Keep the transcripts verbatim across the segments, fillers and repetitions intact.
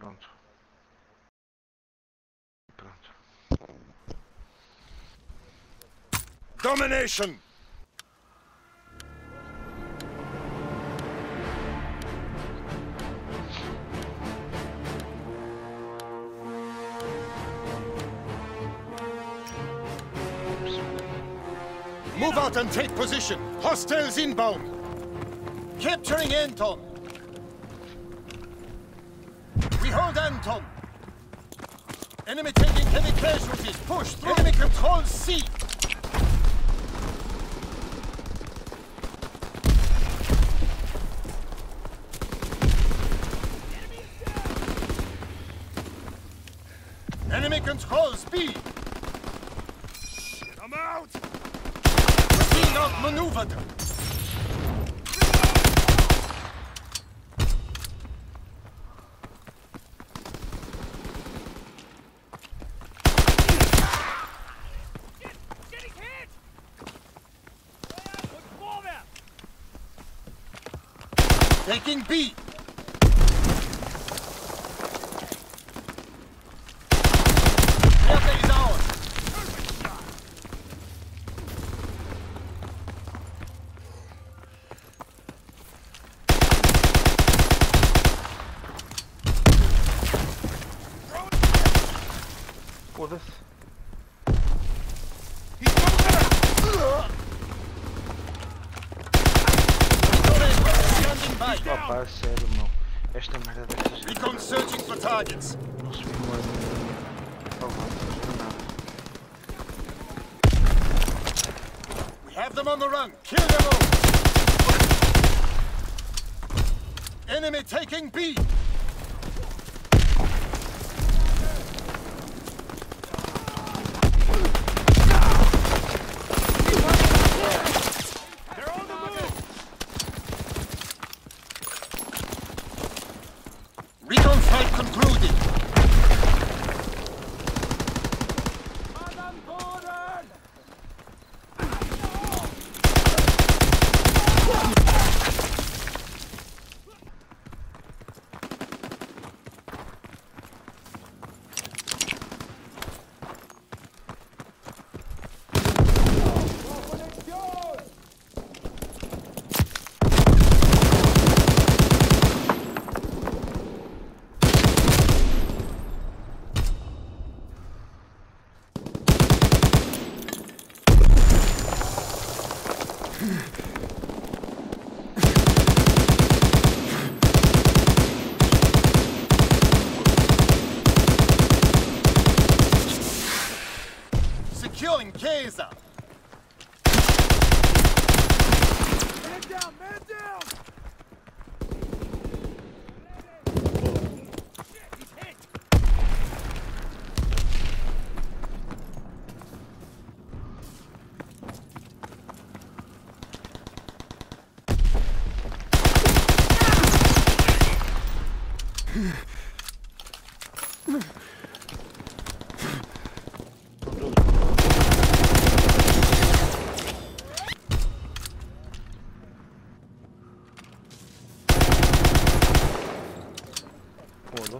Pronto. Pronto. Domination! Move out and take position. Hostiles inbound. Capturing Anton. We hold Anton. Enemy taking heavy casualties. Push through. Enemy controls C. Enemy controls B. I'm out. Being outmaneuvered. Getting hit. Taking B. Delta is ours. Foda-se. Standing by. Opa, a sério, meu. Esta merda destas... Recon searching for targets. Não se viu nada. Oh, não se viu nada. We have them on the run. Kill them all. Enemy taking B. Recon fight concluded. Securing Kaiser. Man down, man down. Shit, he's hit. Foda.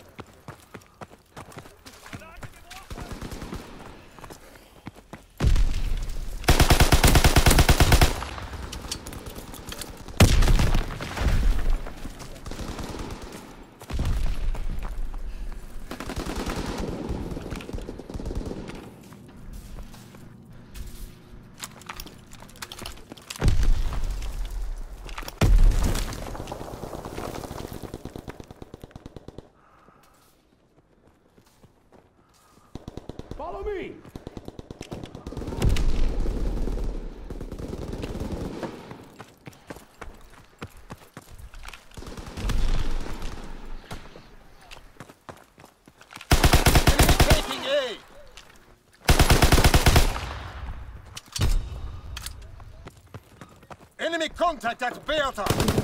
Follow me. Taking A. Enemy contact at Bertha.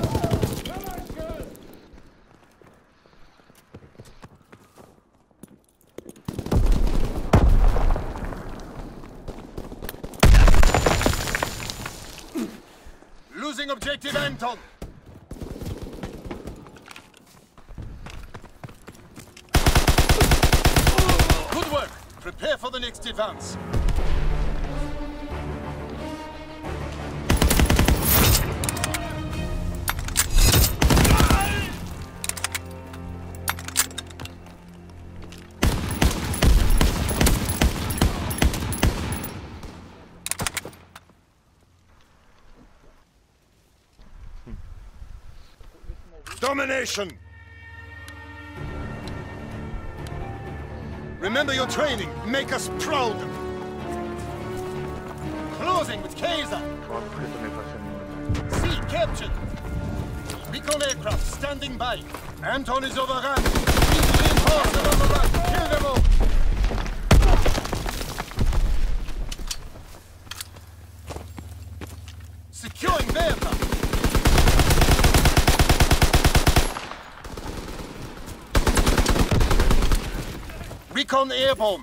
Losing objective Anton. Prepare for the next advance. Domination! Remember your training. Make us proud. Closing with Kaiser. Foarte să ne facem. Sea captured. Recon aircraft standing by. Anton is overrun. Keep reinforced on the run. Kill them all. Securing Bertha. Recon airborne.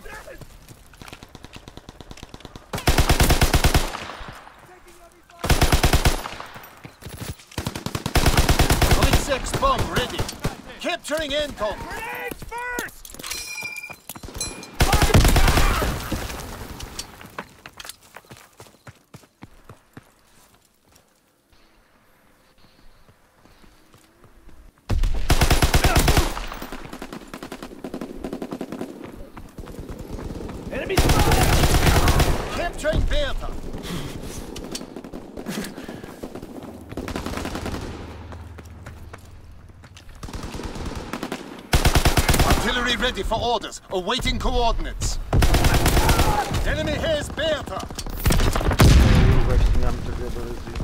Six bomb ready. Capturing Anton. Grenades first! Enemy spotted! Capturing Bertha. Artillery ready for orders, awaiting coordinates. Enemy has Bertha. Właśnie nie mam tego do rezji.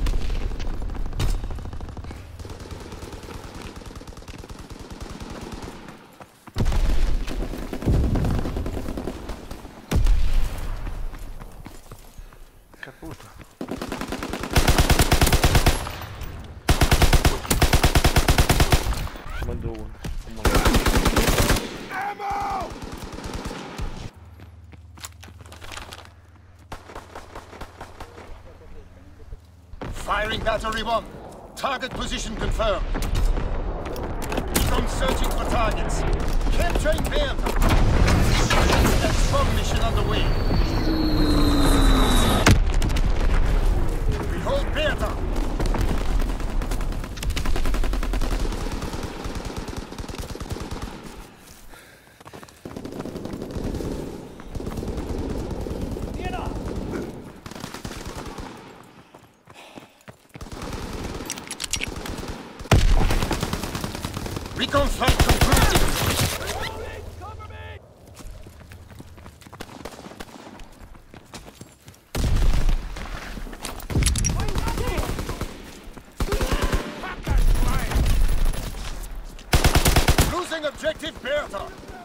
Kaputa. Mandou um. Ammo! Firing battery one. Target position confirmed. Recon searching for targets. Capturing Bertha. That's bomb mission underway. We hold Bertha. Recon flight concluded. Cover me! Losing objective Bertha.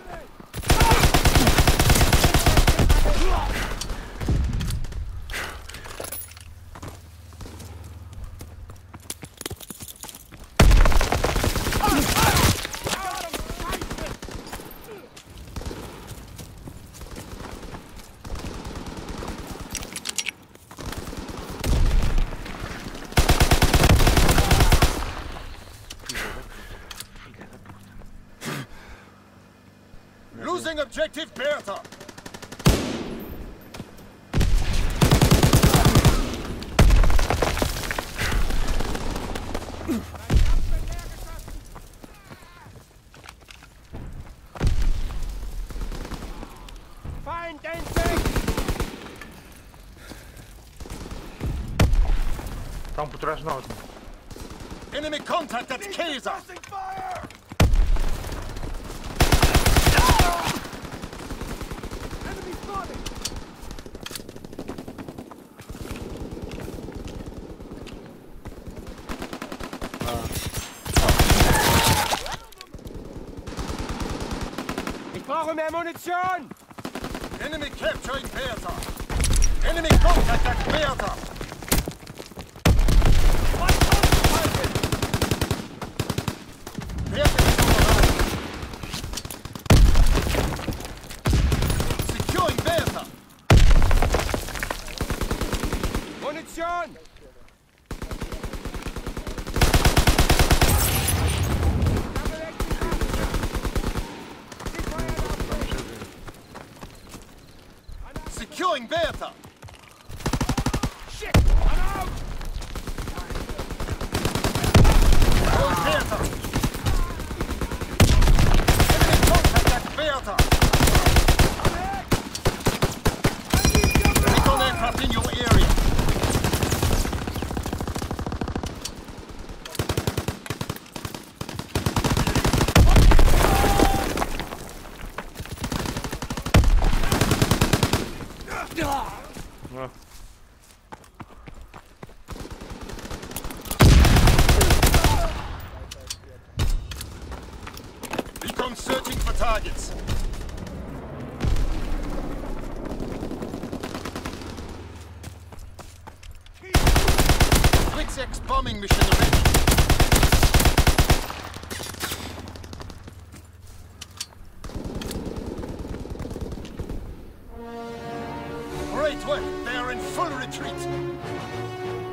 Losing objective Bertha. Find dancing! Tam potrebaš nožno. Enemy contact at Kaiser. Pressing fire! Enemy spotted! Ich brauche mehr Munition! Enemy capturing Bertha. Enemy contact at Bertha. Bertha is overrun. Securing Bertha. Munition! Deploying Bertha! Shit! I'm out! On Bertha! Enemy contact at Bertha! I'm hit! I need cover! Recon aircraft in your area! Oh. Recon searching for targets. Twix-X bombing mission ready. Great work. They are in full retreat.